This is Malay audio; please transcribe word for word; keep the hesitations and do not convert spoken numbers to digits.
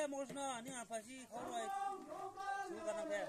można, nie ma fazi, choroj. Suka na be.